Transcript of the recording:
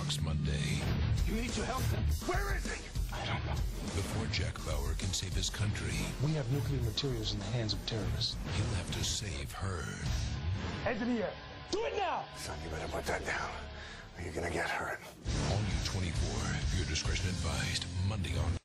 Fox Monday. You need to help them. Where is he? I don't know. Before Jack Bauer can save his country, we have nuclear materials in the hands of terrorists. He'll have to save her. Hands in the air. Do it now! Son, you better put that down, or you're gonna get hurt. All New 24. Your discretion advised. Monday on